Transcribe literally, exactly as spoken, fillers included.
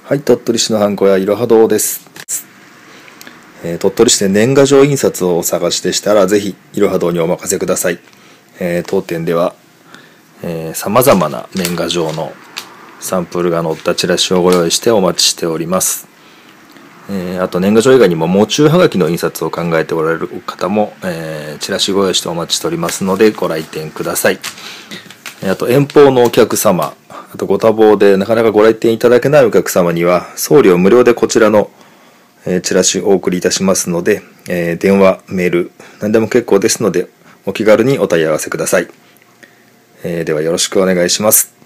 はい、鳥取市のハンコ屋いろは堂です。えー、鳥取市で年賀状印刷をお探しでしたら、ぜひいろは堂にお任せください。えー、当店では、えー、様々な年賀状のサンプルが載ったチラシをご用意してお待ちしております。えー、あと年賀状以外にも喪中はがきの印刷を考えておられる方も、えー、チラシご用意してお待ちしておりますのでご来店ください。あと遠方のお客様、あとご多忙でなかなかご来店いただけないお客様には送料無料でこちらの、えー、チラシをお送りいたしますので、えー、電話、メール何でも結構ですのでお気軽にお問い合わせください。えー、ではよろしくお願いします。